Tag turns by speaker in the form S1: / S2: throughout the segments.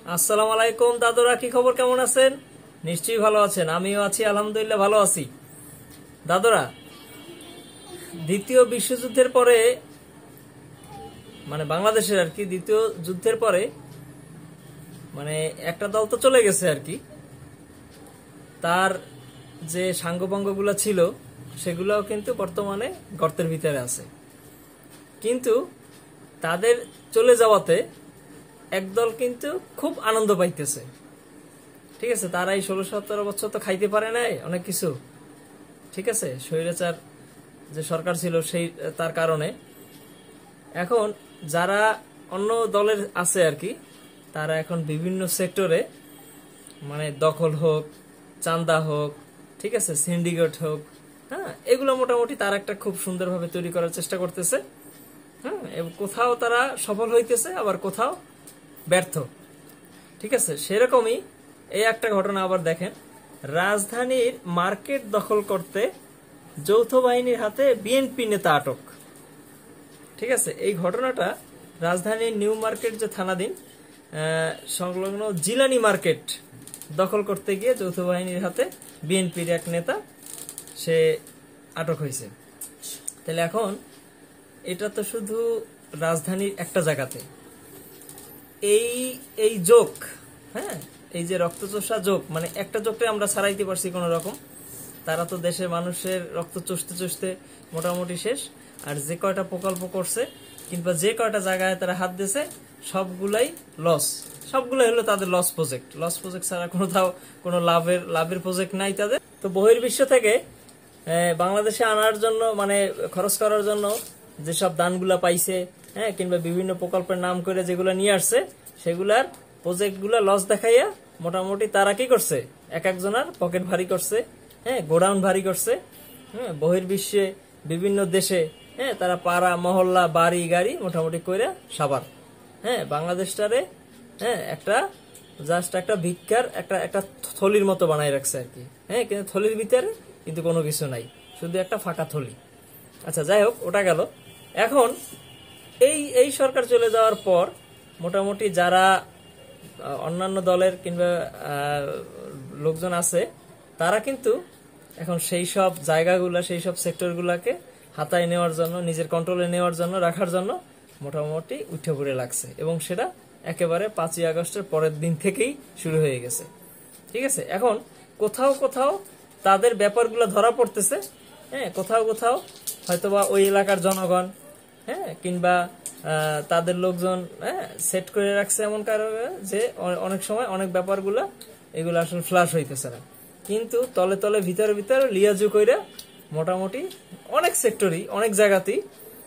S1: আসসালামু আলাইকুম দাদুরা, কি খবর, কেমন আছেন? নিশ্চয়ই ভালো আছেন। আমিও আছি, আলহামদুলিল্লাহ ভালো আছি। দাদুরা, দ্বিতীয় বিশ্বযুদ্ধের পরে মানে বাংলাদেশের আর কি দ্বিতীয় যুদ্ধের পরে মানে একটা দল তো চলে গেছে আর কি, তার যে সাঙ্গপাঙ্গগুলো ছিল সেগুলোও কিন্তু বর্তমানে গর্তের ভিতরে আছে। কিন্তু তাদের চলে যাওয়াতে একদল কিন্তু খুব আনন্দ পাইতেছে। ঠিক আছে, তারা এই 16-17 বছর তো খাইতে পারে নাই অনেক কিছু। ঠিক আছে, স্বৈরাচার যে সরকার ছিল সেই তার কারণে এখন যারা অন্য দলের আছে আর কি, তারা এখন বিভিন্ন সেক্টরে মানে দখল হোক, চাঁদা হোক, ঠিক আছে, সিন্ডিকেট হোক, হ্যাঁ, এগুলো মোটামুটি তারা একটা খুব সুন্দরভাবে তৈরি করার চেষ্টা করতেছে। হ্যাঁ, এবং কোথাও তারা সফল হইতেছে, আবার কোথাও ব্যর্থ। ঠিক আছে, সেরকমই এই একটা ঘটনা আবার দেখেন, রাজধানীর মার্কেট দখল করতে যৌথ বাহিনীর হাতে বিএনপি নেতা আটক। ঠিক আছে, এই ঘটনাটা রাজধানীর নিউ মার্কেট যে থানাধীন সংলগ্ন জিলানি মার্কেট দখল করতে গিয়ে যৌথ বাহিনীর হাতে বিএনপির এক নেতা সে আটক হয়েছে। তাহলে এখন এটা তো শুধু রাজধানীর একটা জায়গাতে এই এই যোগ, হ্যাঁ, এই যে রক্তচোষা যোগ, মানে একটা যোগটা আমরা ছাড়াইতে পারছি কোন রকম। তারা তো দেশের মানুষের রক্ত চষতে চষতে মোটামুটি শেষ। আর যে কয়টা প্রকল্প করছে কিংবা যে কয়টা জায়গায় তারা হাত দিয়েছে সবগুলাই লস, সবগুলাই হলো তাদের লস প্রজেক্ট। লস প্রজেক্ট ছাড়া কোনো লাভের প্রজেক্ট নাই তাদের। তো বহির্বিশ্ব থেকে বাংলাদেশে আনার জন্য মানে খরচ করার জন্য যেসব দানগুলা পাইছে, হ্যাঁ, কিংবা বিভিন্ন প্রকল্পের নাম করে যেগুলো নিয়ে আসছে সেগুলার প্রজেক্টগুলা লস দেখাইয়া মোটামুটি তারা কি করছে, এক একজনের পকেট ভারী করছে, হ্যাঁ, গোডাউন ভারী করছে। হ্যাঁ, বহির্বিশ্বে বিভিন্ন দেশে, হ্যাঁ, তারা পাড়া মহল্লা বাড়ি গাড়ি মোটামুটি কইরা সাবার, হ্যাঁ, বাংলাদেশটারে, হ্যাঁ, জাস্ট একটা ভিক্ষার একটা থলির মতো বানাই রাখছে আর কি। হ্যাঁ, কিন্তু থলির ভিতরে কিন্তু কোনো কিছু নাই, শুধু একটা ফাঁকা থলি। আচ্ছা, যাই হোক, ওটা গেল। এখন এই সরকার চলে যাওয়ার পর মোটামুটি যারা অন্যান্য দলের কিংবা লোকজন আছে তারা কিন্তু এখন সেই সব জায়গাগুলা, সেই সব সেক্টরগুলাকে হাতায় নেওয়ার জন্য, নিজের কন্ট্রোলে নেওয়ার জন্য, রাখার জন্য মোটামুটি উঠে পড়ে লাগছে। এবং সেটা একেবারে 5ই আগস্টের পরের দিন থেকেই শুরু হয়ে গেছে। ঠিক আছে, এখন কোথাও কোথাও তাদের ব্যাপারগুলো ধরা পড়তেছে। হ্যাঁ, কোথাও কোথাও হয়তোবা ওই এলাকার জনগণ, হ্যাঁ, কিংবা তাদের লোকজন, হ্যাঁ, সেট করে রাখছে এমন কারণে যে অনেক সময় অনেক ব্যাপারগুলো এগুলো আসলে ফ্লাশ হইতেছে না, কিন্তু তলে তলে ভিতরে ভিতরে লিয়াজু কইরা মোটামুটি অনেক সেক্টরই অনেক জায়গাতেই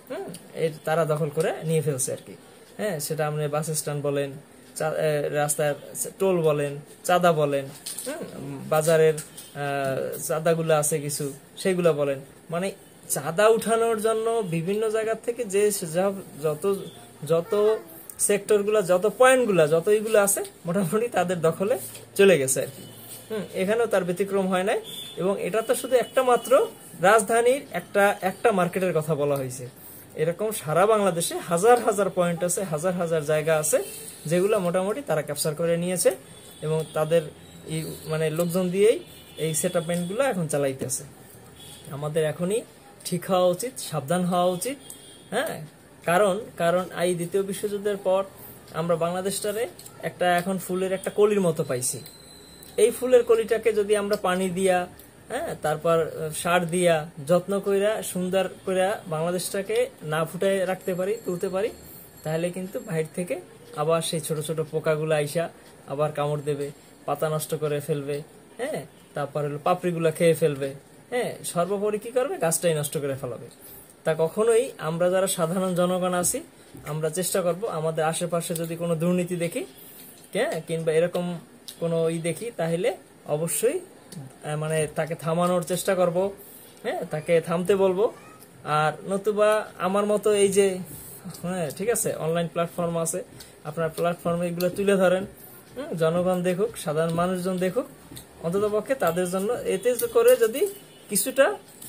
S1: তারা দখল করে নিয়ে ফেলছে আর কি। হ্যাঁ, সেটা আপনি বাস স্ট্যান্ড বলেন, রাস্তার টোল বলেন, চাঁদা বলেন, বাজারের চাঁদাগুলো আছে কিছু সেগুলো বলেন, মানে চাঁদা উঠানোর জন্য বিভিন্ন জায়গা থেকে যে যত যত সেক্টরগুলো, যত পয়েন্টগুলো, যত এইগুলো আছে মোটামুটি তাদের দখলে চলে গেছে আর কি। এখানেও তার ব্যতিক্রম হয় নাই। এবং এটা তো শুধু একটা মাত্র রাজধানীর একটা মার্কেটের কথা বলা হয়েছে। এরকম সারা বাংলাদেশে হাজার হাজার পয়েন্ট আছে, হাজার হাজার জায়গা আছে যেগুলো মোটামুটি তারা ক্যাপচার করে নিয়েছে এবং তাদের মানে লোকজন দিয়েই এই সেটলমেন্টগুলো এখন চালাইতেছে। আমাদের এখনই ঠিক হওয়া উচিত, সাবধান হওয়া উচিত। হ্যাঁ, কারণ এই দ্বিতীয় বিশ্বযুদ্ধের পর আমরা বাংলাদেশটারে এখন ফুলের একটা কলির মতো পাইছি। এই ফুলের কলিটাকে যদি আমরা পানি দিয়া, হ্যাঁ, তারপর সার দিয়া যত্ন কইরা সুন্দর কইরা বাংলাদেশটাকে না ফুটায় রাখতে পারি, তুলতে পারি, তাহলে কিন্তু বাইরে থেকে আবার সেই ছোট ছোট পোকাগুলো আইসা আবার কামড় দেবে, পাতা নষ্ট করে ফেলবে, হ্যাঁ, তারপর হলো পাপড়িগুলা খেয়ে ফেলবে, হ্যাঁ, সর্বোপরি কি করবে, গাছটাই নষ্ট করে ফেলাবে। তা কখনোই আমরা যারা সাধারণ জনগণ আছি আমরা চেষ্টা করব আমাদের আশেপাশে যদি কোনো দুর্নীতি দেখি, হ্যাঁ, কিংবা এরকম কোনো দেখি, তাহলে অবশ্যই মানে তাকে থামানোর চেষ্টা করব, হ্যাঁ, তাকে থামতে বলবো। আর নতুবা আমার মতো এই যে, হ্যাঁ, ঠিক আছে, অনলাইন প্ল্যাটফর্ম আছে, আপনার প্ল্যাটফর্মে এগুলো তুলে ধরেন, জনগণ দেখুক, সাধারণ মানুষজন দেখুক, অন্তত পক্ষে তাদের জন্য এতে করে যদি কিছুটা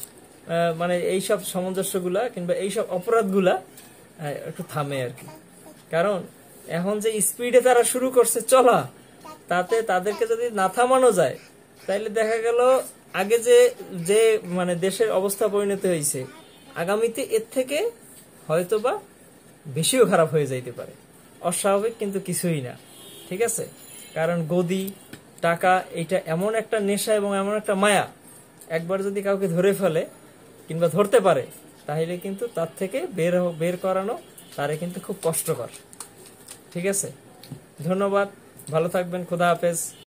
S1: মানে এইসব সামঞ্জস্যগুলা কিংবা এইসব অপরাধগুলা একটু থামে আর কি। কারণ এখন যে স্পিডে তারা শুরু করছে চলা, তাতে তাদেরকে যদি না থামানো যায়, তাইলে দেখা গেল আগে যে যে মানে দেশের অবস্থা পরিণত হয়েছে, আগামীতে এর থেকে হয়তোবা বেশিও খারাপ হয়ে যাইতে পারে। অস্বাভাবিক কিন্তু কিছুই না, ঠিক আছে? কারণ গদি টাকা এটা এমন একটা নেশা এবং এমন একটা মায়া, একবার যদি কাউকে ধরে ফেলে কিংবা ধরতে পারে, তাহলে কিন্তু তার থেকে বের করানো তারে কিন্তু খুব কষ্টকর। ঠিক আছে, ধন্যবাদ, ভালো থাকবেন, খোদা হাফেজ।